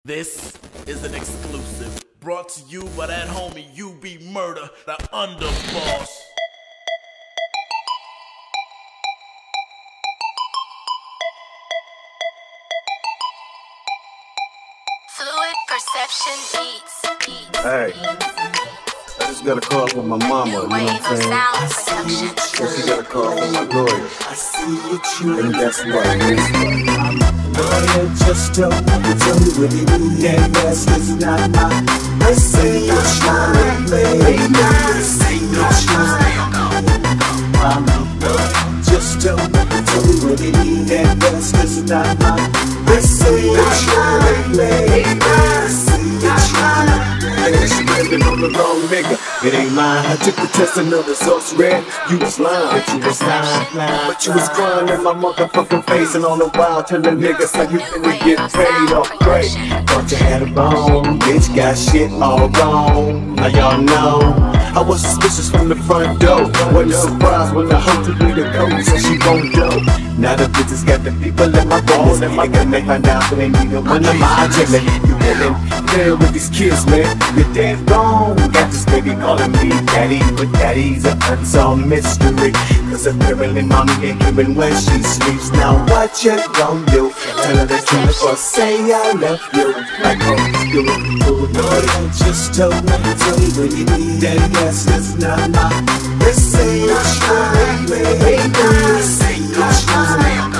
This is an exclusive brought to you by that homie UBMurda, the underboss. Fluid Perception Beats. Hey, I just got a call from my mama, you know what I'm saying? And she got a call from my lawyer. And guess what? Lawyer just told me what he need, and that's just not my. This ain't no trying to play. This ain't no trying. Lawyer just told me what he need, and that's just not my. This ain't no trying to play. This ain't no trying to play. She blaming on the wrong nigga. It ain't mine. I took the test and the results red. You was lying, but you was lying. But you was crying in my motherfucking face, and all the while telling niggas how you finna get paid off great. Thought you had a bone, bitch got shit all wrong. Now y'all know I was suspicious from the front door. Wasn't surprised when the hoe took me to go, so she won't go. Now the bitches got the people in my bones, and my gun they find out they need a one of my chillin'. You willin', playing with these kids, man. You're dead wrong. Got this baby calling me daddy, but daddy's an unsolved mystery. Cause apparently mommy ain't hearing when she sleeps. Now what you gon' do? Tell her the truth or say I love you. Like hope you do. Lord, just told me what you need, and yes, it's not my. This ain't a trying to play. This ain't no trying.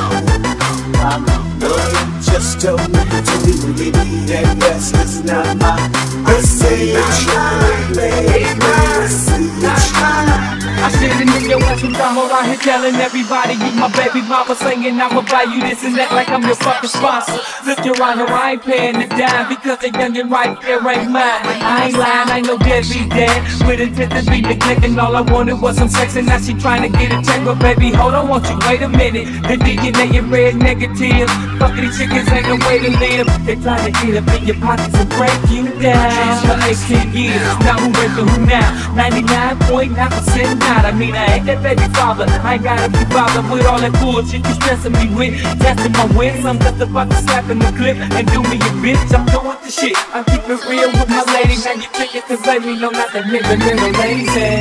Lord, just told me what you need, and yes, it's not my. This ain't a trying to play. This ain't no trying. I should've knew your ass was dumb around here telling everybody you my baby mama singing I'ma buy you this and that like I'm your fucking sponsor. Look around her, I ain't paying a dime because the youngin' right there ain't mine. I ain't lying, I ain't no deadbeat dad with intent to be neglecting. All I wanted was some sex and now she trying to get a check. But baby, hold on, won't you wait a minute? The DNA in red negative. Fuck these chickens, ain't no way to live. They trying to get up in your pockets and break you down. For 18 years, now who ready to who now? 99.9% I mean, I ain't that baby father. I ain't gotta be bothered with all that bullshit you stressing me with. Testing my wits, I'm just about to slap in the clip and do me a bitch. I'm doing the shit. I keep it real with my lady. Now you think it to baby, no, not that nigga, little lazy.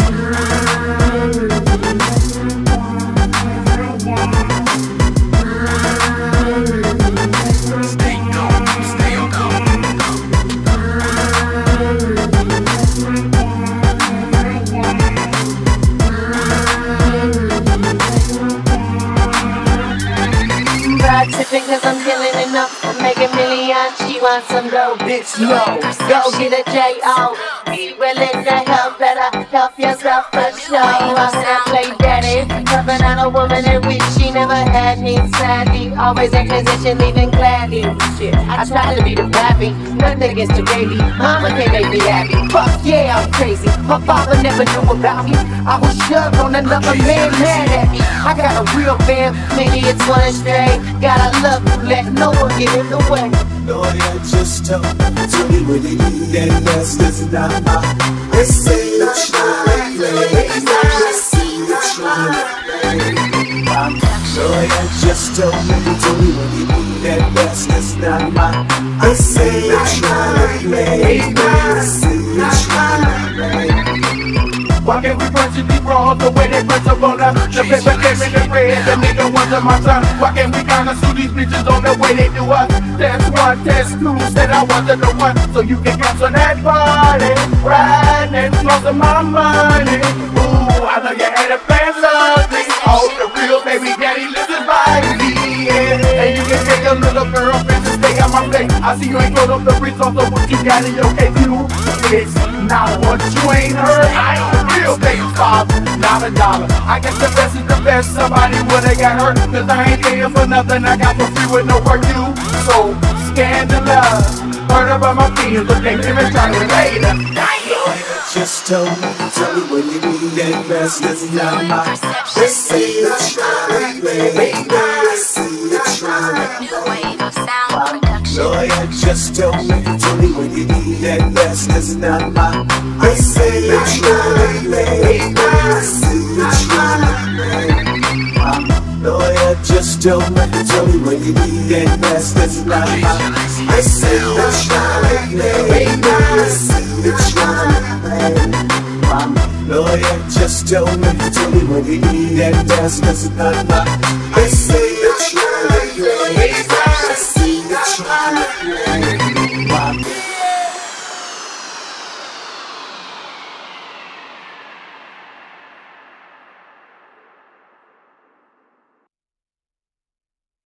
Cause I'm killing enough, I'm making millions. She wants some dough, bitch, no. Go get a J.O. Be willing to help, better help yourself for sure. I'm not play daddy, jumping on a woman and wish she never had me. Sadly, always in position, leaving gladly. Shit, I try to be the pappy, nothing against the baby. Mama can't make me happy. Fuck yeah, I'm crazy. My father never knew about me. I was shoved on another man, mad at me. I got a real fam, maybe it's one stray. Gotta love you, let no one get in the way. Lawyer just told me what he need, and yes, this is not my. This ain't no trying to play. This ain't no trying to play. Lawyer just told me what he need, and yes, this is not my. This ain't no trying to play. This ain't no trying to play. Why can't we punch it deep wrong the way they punch up on us? The paper came in the red, the nigga wants on my son. Why can't we kinda sue these bitches on the way they do us? Test one, test two, said I wasn't the one. So you can cancel that party, riding and flossing my money. Ooh, I know you had a fantasy. Oh, the real baby daddy lives his life, yeah. And you can take a little girlfriend to stay on my place. I see you ain't thrown up the bricks off of what you got in your case. You, it's not what you ain't heard. I ain't the real baby father, not a dollar. I guess the best is the best. Somebody would've got hurt, cause I ain't paying for nothing. I got for free with no work due. So scandalous. Heard about my feelings, but they can return it later. Just tell me what you need, and best is not my. This ain't a trying to play. This ain't a trying to play. Lawyer, just tell me what you need, and best is not my. This ain't a trying to play. This ain't a trying to play. Lawyer, just tell me what you need, and best is not my. This ain't a trying to play. Just tell me what you need and dance, cause it's not my. They say that you're the